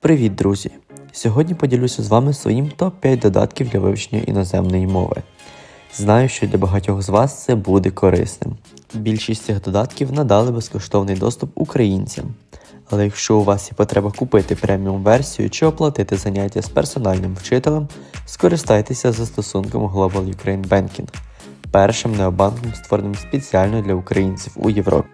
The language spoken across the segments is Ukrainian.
Привіт, друзі! Сьогодні поділюся з вами своїм топ-5 додатків для вивчення іноземної мови. Знаю, що для багатьох з вас це буде корисним. Більшість цих додатків надали безкоштовний доступ українцям. Але якщо у вас є потреба купити преміум-версію чи оплатити заняття з персональним вчителем, скористайтеся застосунком Global Ukraine Banking, першим необанком, створеним спеціально для українців у Європі.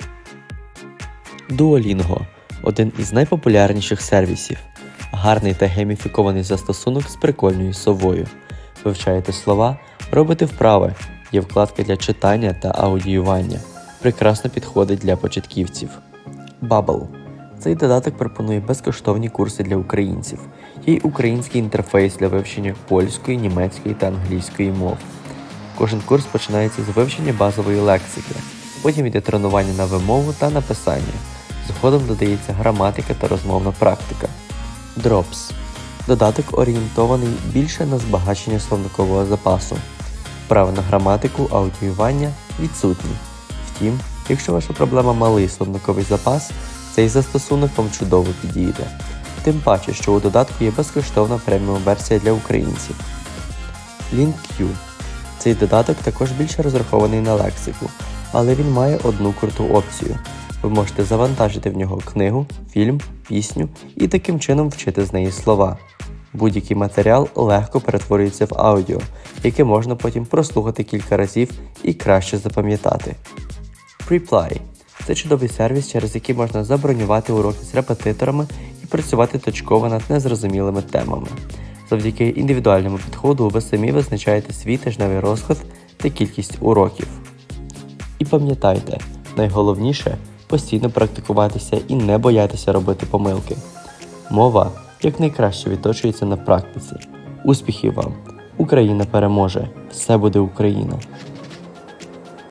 Duolingo – один із найпопулярніших сервісів. Гарний та гейміфікований застосунок з прикольною совою. Вивчаєте слова, робите вправи, є вкладка для читання та аудіювання. Прекрасно підходить для початківців. Babbel. Цей додаток пропонує безкоштовні курси для українців. Є й український інтерфейс для вивчення польської, німецької та англійської мов. Кожен курс починається з вивчення базової лексики, потім йде тренування на вимову та написання. Згодом додається граматика та розмовна практика. Drops. Додаток орієнтований більше на збагачення словникового запасу. Вправи на граматику, аудіювання відсутні. Втім, якщо ваша проблема малий словниковий запас, цей застосунок вам чудово підійде. Тим паче, що у додатку є безкоштовна преміум-версія для українців. LingQ. Цей додаток також більше розрахований на лексику, але він має одну круту опцію. Ви можете завантажити в нього книгу, фільм, пісню і таким чином вчити з неї слова. Будь-який матеріал легко перетворюється в аудіо, яке можна потім прослухати кілька разів і краще запам'ятати. Preply – це чудовий сервіс, через який можна забронювати уроки з репетиторами і працювати точково над незрозумілими темами. Завдяки індивідуальному підходу ви самі визначаєте свій тижневий розклад та кількість уроків. І пам'ятайте, найголовніше – постійно практикуватися і не боятися робити помилки. Мова якнайкраще відточується на практиці. Успіхів вам! Україна переможе! Все буде Україна!